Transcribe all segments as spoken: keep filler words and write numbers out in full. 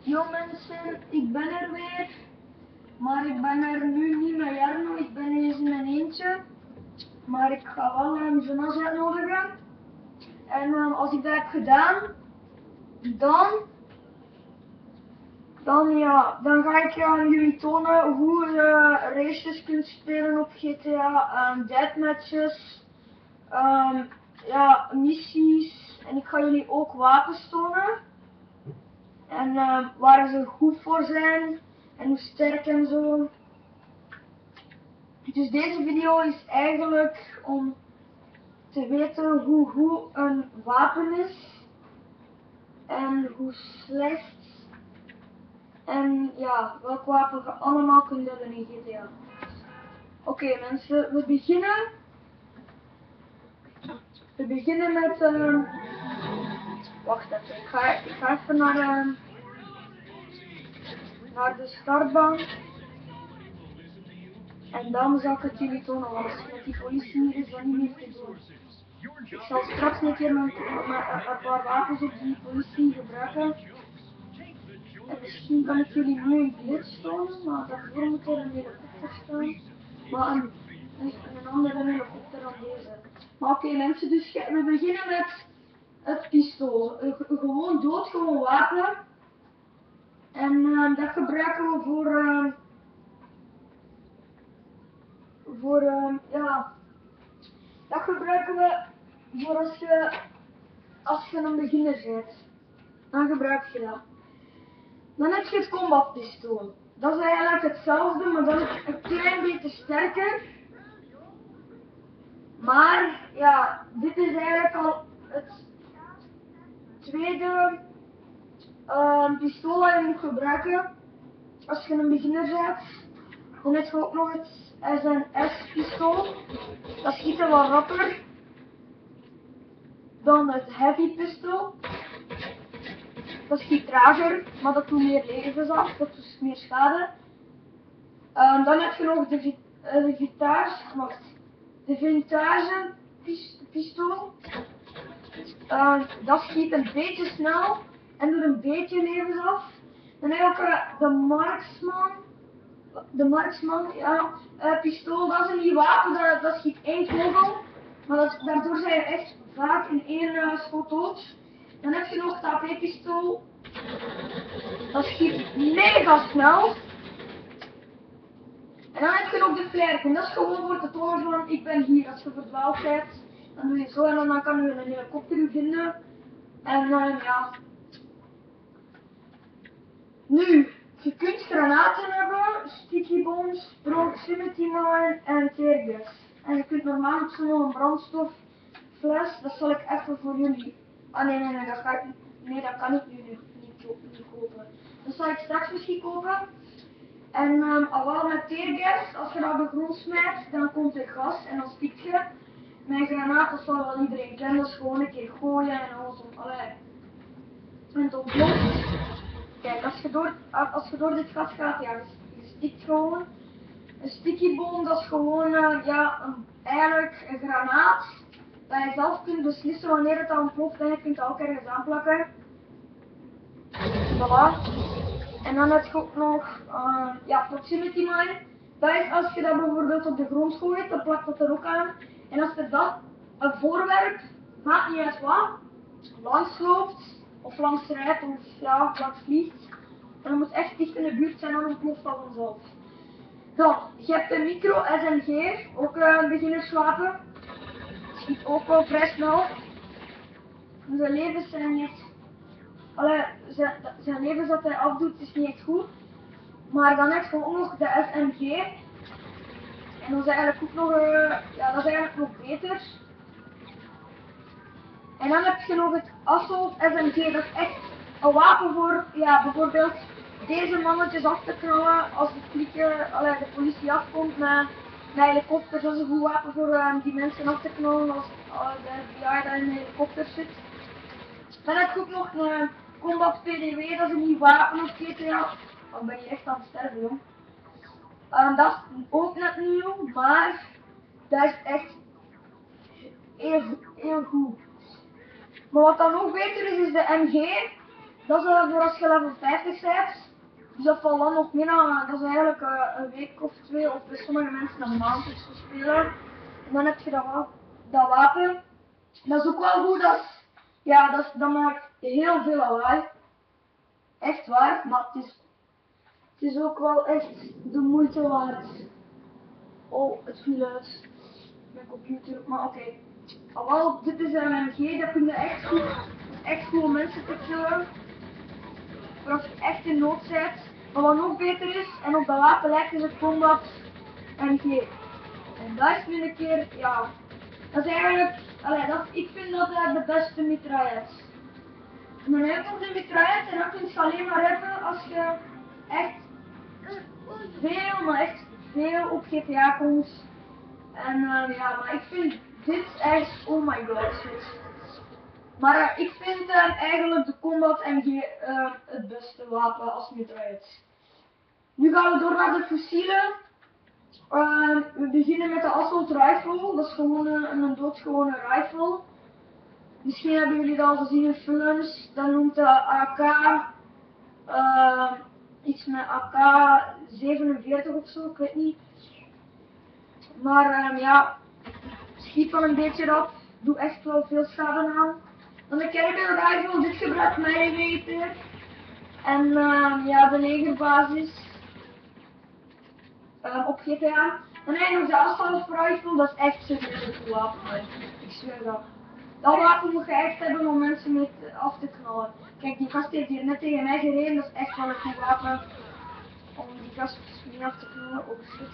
Yo mensen, ik ben er weer. Maar ik ben er nu niet met Jarno, ik ben eens in mijn eentje. Maar ik ga wel um, Jonas uitnodigen. En um, als ik dat heb gedaan, dan, dan ja, dan ga ik aan jullie tonen hoe je races kunt spelen op G T A, um, deathmatches, um, ja, missies. En ik ga jullie ook wapens tonen. En uh, waar ze goed voor zijn en hoe sterk en zo. Dus deze video is eigenlijk om te weten hoe goed een wapen is en hoe slecht en ja, welk wapen je allemaal kunt hebben in G T A. Oké okay, mensen, we beginnen. We beginnen met uh, wacht even, ik ga, ik ga even naar, uh, naar de startbaan. En dan zal ik het jullie tonen, want met die politie hier is dat niet meer te doen. Ik zal straks een keer mijn, mijn, een paar wapens op die politie gebruiken. En misschien kan ik jullie nu een glitch tonen, maar daarvoor moet er een helikopter staan. Maar een, een, een andere helikopter dan deze. Maar oké okay, mensen, dus we beginnen met het pistool. Een, een gewoon doodgewoon wapen. En uh, dat gebruiken we voor... Uh, voor uh, ja, dat gebruiken we voor als je, als je een beginner bent. Dan gebruik je dat. Dan heb je het combat pistool. Dat is eigenlijk hetzelfde, maar dan een klein beetje sterker. Maar ja, dit is eigenlijk al het tweede uh, pistool dat je moet gebruiken als je een beginner bent. Dan heb je ook nog het S N S pistool. Dat schiet er wat rapper dan het heavy pistool. Dat schiet trager, maar dat doet meer levens af, dat doet meer schade. Um, dan heb je nog de, uh, de vintage, wacht, de vintage pis pistool. Uh, dat schiet een beetje snel en doet een beetje levens af. Dan heb je ook uh, de marksman. De marksman, ja, uh, pistool, dat is een nieuw wapen, dat, dat schiet één kogel. Maar dat, daardoor zijn je echt vaak in één uh, schot dood. Dan heb je nog het A P pistool. Dat schiet mega snel. En dan heb je nog de flare. Dat is gewoon voor te tonen van ik ben hier. Als je verdwaald bent, dan doe je zo en dan kan je een helikopter vinden. En uh, ja. Nu, je kunt granaten hebben, sticky bombs, proximity mine en teargas. En je kunt normaal op zo'n brandstoffles, dat zal ik even voor jullie. Ah nee, nee, nee, dat, ga ik, nee, dat kan ik nu niet, niet, niet kopen. Dat zal ik straks misschien kopen. En um, al met teargas, als je dat op de grond smijt, dan komt er gas en dan stikt je. Mijn granaat, dat zal wel iedereen kennen, dat is gewoon een keer gooien en alles op. Allee. En het ontploft. Kijk, als je, door, als je door dit gas gaat, ja, je stikt gewoon. Een sticky bomb, dat is gewoon uh, ja, een, eigenlijk een granaat. Dat je zelf kunt beslissen wanneer het ontploft en je kunt het ook ergens aanplakken. Voilà. En dan heb je ook nog uh, ja, proximity mine. Dat is als je dat bijvoorbeeld op de grond gooit, dan plakt dat er ook aan. En als er dan een voorwerp, maakt niet uit wat, langs loopt, of langs rijdt, of ja, langs vliegt, dan moet echt dicht in de buurt zijn, dan ontploft dat vanzelf. Dan, je hebt de micro S M G, ook uh, een beginnerswapen. Schiet ook wel vrij snel. Zijn levens zijn niet, allee, zijn, zijn levens dat hij afdoet is niet echt goed. Maar dan heb je ook nog de S M G. En dat is eigenlijk ook nog, uh, ja, dat is eigenlijk nog beter. En dan heb je nog het Assault S M G, dat is echt een wapen voor, ja, bijvoorbeeld deze mannetjes af te knallen als de klikken, allee, de politie afkomt met, met helikopters. Dat is een goed wapen voor um, die mensen af te knallen als uh, de F B I daar in de helikopter zit. Dan heb je ook nog een Combat P D W, dat is een nieuw wapen op G T A. Dan ben je echt aan het sterven, jong. Um, dat is ook net nieuw, maar dat is echt heel, heel goed. Maar wat dan nog beter is, is de M G. Dat is uh, voor als je level vijftig bent. Dus dat valt dan nog meer aan, dat is eigenlijk uh, een week of twee, of bij sommige mensen een maand is te spelen. En dan heb je dat, wa dat wapen. Dat is ook wel goed, dat, ja, dat, dat maakt heel veel lawaai. Echt waar, maar het is, het is ook wel echt de moeite waard. Oh, het viel uit mijn computer, maar oké. Okay. Oh, wel, dit is een M G, dat kun je echt goed, echt goed om mensen te killen. Voor als je echt in nood bent. Maar wat nog beter is, en op dat wapen lijkt is het combat M G. En dat is nu een keer, ja, dat is eigenlijk, allee, dat, ik vind dat uh, de beste mitraillet. En dan heb je nog de mitraillet en dan kun je ze alleen maar hebben als je echt veel, maar echt veel op G T A komt. En uh, ja, maar ik vind dit echt, oh my god, shit. Maar uh, ik vind uh, eigenlijk de combat M G uh, het beste wapen als mitraillet. Nu gaan we door naar de fossielen. Uh, we beginnen met de assault rifle, dat is gewoon een, een doodgewone rifle. Misschien hebben jullie dat al gezien in films, dat noemt de A K, uh, iets met A K zevenenveertig of zo, ik weet niet. Maar uh, ja, schiet wel een beetje op, doet echt wel veel schade aan. Dan de caliber rifle, dit gebruikt mij beter. En uh, ja, de legerbasis. Um, op G T A. Dan heb je nog de assault rifle, dat is echt serieus een goed wapen. Ik zweer dat. Dat wapen moet je echt hebben om mensen mee te, af te knallen. Kijk, die gast heeft hier net tegen mij gereden, dat is echt wel een goed wapen om die gast mee af te knallen. Oh shit.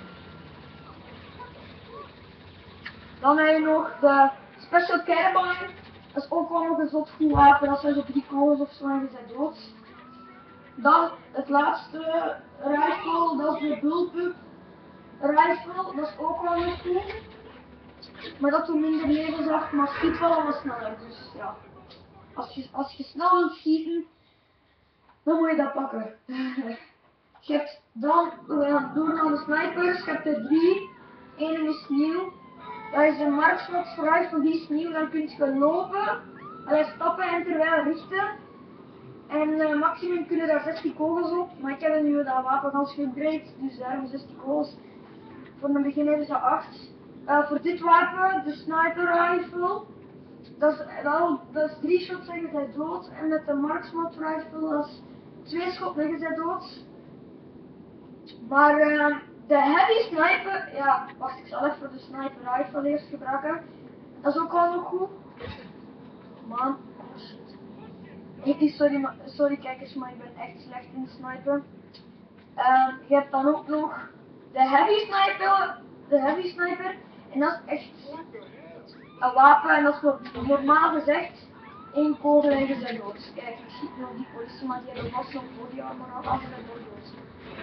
Dan heb je nog de special carbine, dat is ook wel nog een zot goed wapen, dat zijn zo drie kogels of zo en je bent dood. Dan het laatste rifle, dat is de bullpup rifle, dat is ook wel nog goed. Maar dat doet minder levens af, maar schiet wel wat sneller. Dus ja, als je, als je snel wilt schieten, dan moet je dat pakken. Je hebt dan, we gaan door naar de snipers, je hebt er drie. Eén is nieuw. Dat is een markshots rifle, die is nieuw, dan kun je lopen, allee, stappen en terwijl richten. En uh, maximum kunnen daar zestien kogels op, maar ik heb nu dat wapen al geüpgrade, dus daarom zestien kogels. Voor een beginner is dat acht. Uh, voor dit wapen, de sniper rifle, dat is, wel, dat is drie shots en je bent dood. En met de marksman rifle, dat is twee schoten en je bent dood. Maar uh, de heavy sniper, ja, wacht, ik zal even de sniper rifle eerst gebruiken. Dat is ook wel nog goed. Man. Sorry, sorry kijkers, maar ik ben echt slecht in snipen. Uh, je hebt dan ook nog de heavy sniper, de heavy sniper, en dat is echt een wapen, en dat is voor, normaal gezegd één kogel en je bent dood. Kijk, ik zie nog die politie, maar die hebben vast zo'n bodyarmor aan, als ze dood.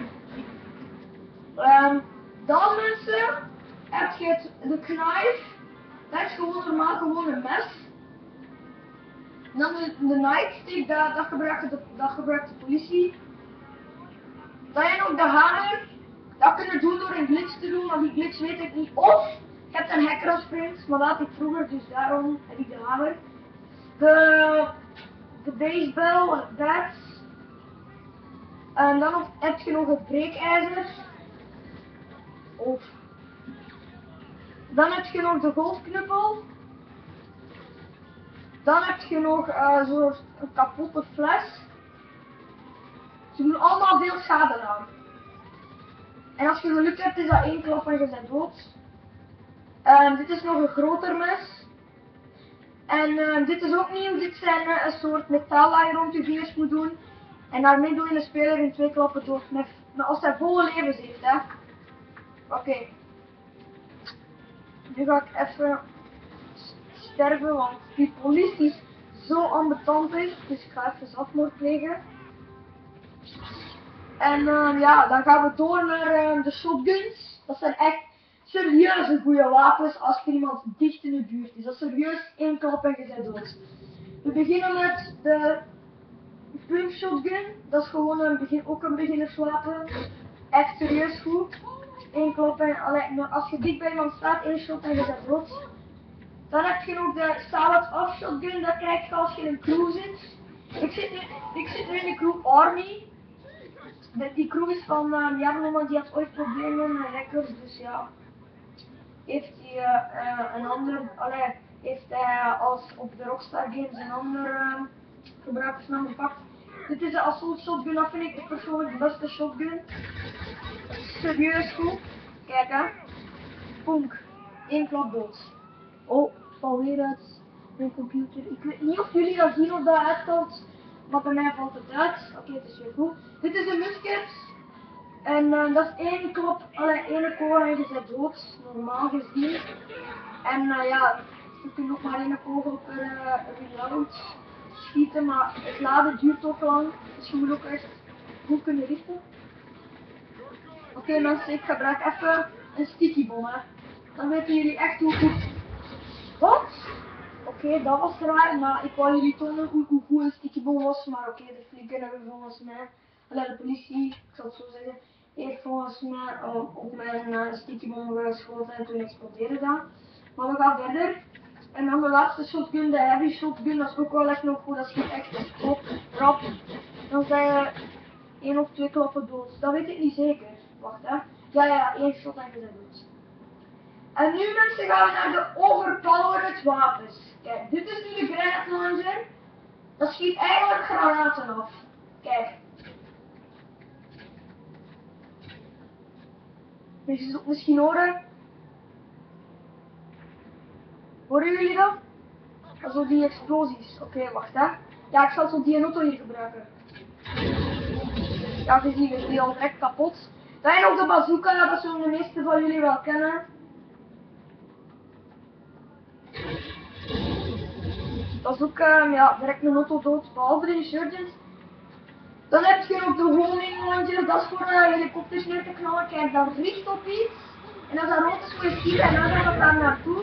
Um, dan mensen, heb je het, de knife, dat is gewoon normaal gewoon een mes. Dan de, de nightstick, dat, dat, gebruikt de, dat gebruikt de politie. Dan heb je nog de hamer. Dat kun je doen door een glitch te doen, maar die glitch weet ik niet. Of je hebt een hacker als vriend, maar dat had ik vroeger, dus daarom heb ik de hamer. De, de baseball, dat. En dan nog, heb je nog het breekijzer. Of. Dan heb je nog de golfknuppel. Dan heb je nog uh, zo'n kapotte fles. Ze doen allemaal veel schade aan. En als je geluk hebt is dat één klap en je bent dood. Uh, dit is nog een groter mes. En uh, dit is ook nieuw, dit zijn uh, een soort metaal dat je rond je vingers moet doen. En daarmee doe je een speler in twee klappen dood. Met, met als hij volle levens heeft, hè. Oké. Okay. Nu ga ik even sterven, want die politie is zo ambetant is. Dus ik ga even zelfmoord plegen. En uh, ja, dan gaan we door naar uh, de shotguns. Dat zijn echt serieuze goede wapens als er iemand dicht in de buurt is. Dat is serieus één klap en je bent dood. We beginnen met de pump shotgun. Dat is gewoon een begin, ook een beginnerswapen. Echt serieus goed. Eén klap en allee, als je dicht bij iemand staat, één shot en je bent dood. Dan heb je nog de salad off shotgun. Dat krijg je als je in een crew zit. Ik zit nu, ik zit nu in de crew Army. De, die crew is van uh, Jarno, maar die had ooit problemen met hackers, dus ja. Heeft hij uh, uh, een ander, allee, heeft hij als op de Rockstar Games een ander uh, gebruikersnaam gepakt. Dit is de Assault Shotgun, dat vind ik persoonlijk de beste shotgun. Serieus goed. Kijk hè. Punk. Eén klap dood. Oh, ik val weer uit mijn computer. Ik weet niet of jullie dat zien of dat uitvalt, maar bij mij valt het uit. Oké, okay, het is weer goed. Dit is een musket. En uh, dat is één klap, allee, één kogel en je bent dood, normaal gezien. En uh, ja, je kunt nog maar één kogel per uh, reload schieten, maar het laden duurt toch lang. Dus je moet ook echt goed kunnen richten. Oké okay, mensen, ik gebruik even een sticky bom, hè. Dan weten jullie echt hoe goed. Wat? Oké, okay, dat was raar, maar ik wou jullie tonen hoe, hoe goed een sticky bom was. Maar oké, okay, de flikken hebben volgens mij, alleen de politie, ik zal het zo zeggen, heeft volgens mij uh, op mijn uh, sticky bom geschoten en toen explodeerde dat. Maar we gaan verder. En dan de laatste shotgun, de heavy shotgun, dat is ook wel echt nog goed, dat schiet echt op, rap. Dan zijn je één of twee klappen dood. Dat weet ik niet zeker. Wacht hè. Ja, ja, één shot en je bent dood. En nu mensen gaan we naar de overpowered wapens. Kijk, dit is nu de granate launcher. Dat schiet eigenlijk granaten af. Kijk. Je zult het misschien horen. Horen jullie dat? Dat zo die explosies. Oké, okay, wacht hè. Ja, ik zal zo die auto hier gebruiken. Ja, je ziet het die al direct kapot. Dan heb je nog de bazooka, dat zullen de meeste van jullie wel kennen. Dat is ook uh, ja, direct een auto dood, behalve de insurgents. Dan heb je ook de homing launcher, dat is voor uh, helikopters neer te knallen. Kijk, dat richt op iets. En als dat rood is, moet je schieten en dan gaat het daar naartoe.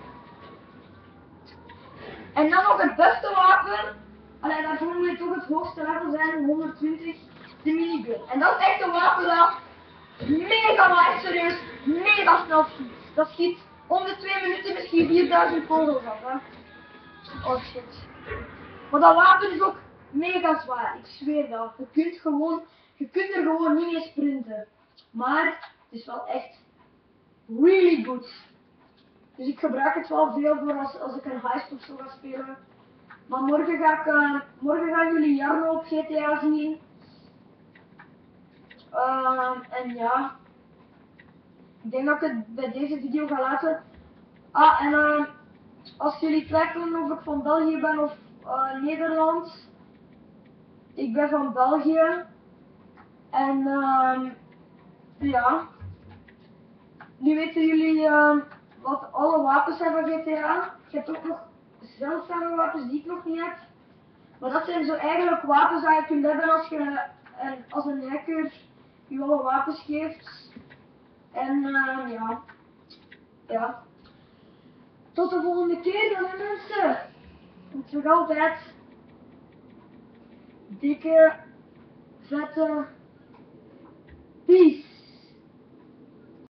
En dan nog het beste wapen. Alleen daarvoor moet je toch het hoogste level zijn, honderdtwintig, de minigun. En dat is echt een wapen dat mega, maar echt serieus, mega snel schiet. Dat schiet om de twee minuten misschien vierduizend kogels af, hè. Oh shit. Maar dat wapen is ook mega zwaar, ik zweer dat. Je kunt gewoon, je kunt er gewoon niet mee sprinten. Maar het is wel echt really good. Dus ik gebruik het wel veel voor als, als ik een heist of zo ga spelen. Maar morgen ga ik, uh, morgen gaan jullie Jarno op G T A zien. Uh, en ja, ik denk dat ik het bij deze video ga laten. Ah, en uh, als jullie twijfelen of ik van België ben of uh, Nederland, ik ben van België. En uh, ja, nu weten jullie uh, wat alle wapens zijn van G T A. Je hebt ook nog zeldzame wapens die ik nog niet heb. Maar dat zijn zo eigenlijk wapens die je kunt hebben als je een, als een hacker je alle wapens geeft. En uh, ja, ja. Tot de volgende keer dan mensen. Het is nog altijd dikke, vette peace.